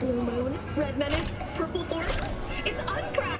Blue Moon, Red Menace, Purple Forest. It's us, Crash!